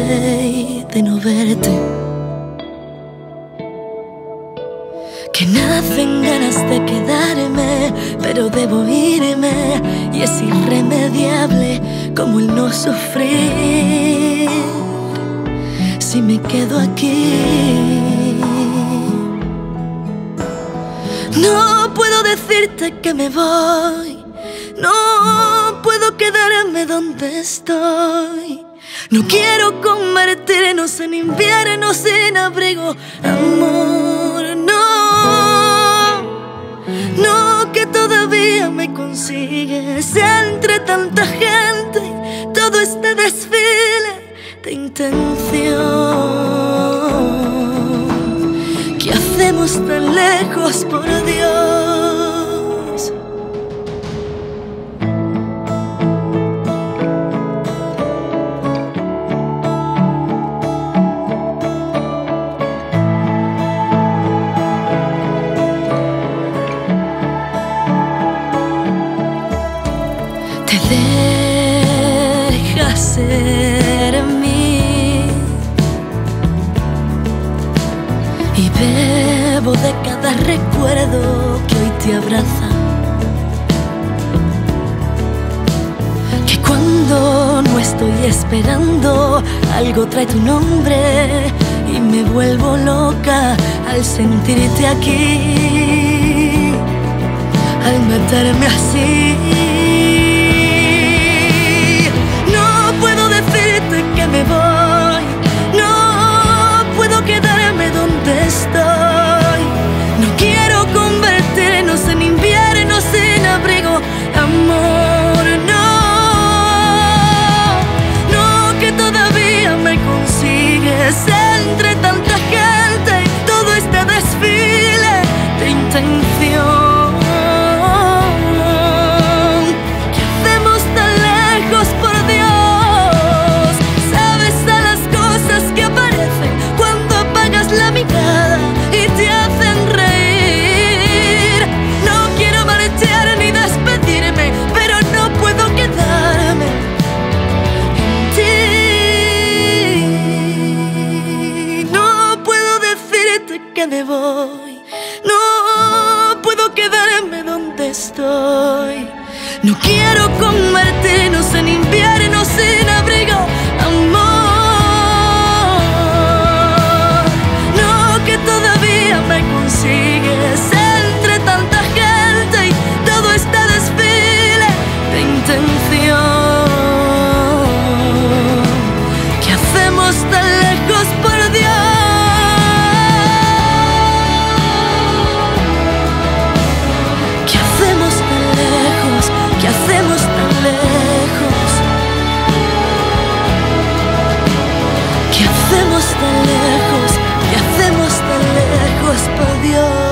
de no verte, que nacen ganas de quedarme, pero debo irme, y es irremediable como el no sufrir si me quedo aquí. No puedo decirte que me voy, no puedo quedarme donde estoy. No quiero convertirnos en invierno sin abrigo, amor, no, no, que todavía me consigues entre tanta gente, todo este desfile de intención. ¿Qué hacemos tan lejos, por Dios? Te dejas ser en mí y bebo de cada recuerdo que hoy te abraza, que cuando no estoy esperando algo trae tu nombre y me vuelvo loca al sentirte aquí, al matarme así. Que me voy, no puedo quedarme donde estoy. No quiero convertirnos en invierno sin abrigo, amor, no, no, que todavía me consigues entre tanta gente y todo este desfile de intención. ¿Qué hacemos tan lejos, por Dios? La mirada y te hacen reír. No quiero marchar ni despedirme, pero no puedo quedarme en ti. No puedo decirte que me voy, no puedo quedarme donde estoy. No quiero convertirnos en invierno sin abrigo, amor. Me consigues entre tanta gente y todo este desfile de intención. ¿Qué hacemos tan lejos, por Dios? ¿Qué hacemos tan lejos? ¿Qué hacemos tan lejos? ¿Qué hacemos tan lejos? ¿Qué hacemos tan lejos, por Dios?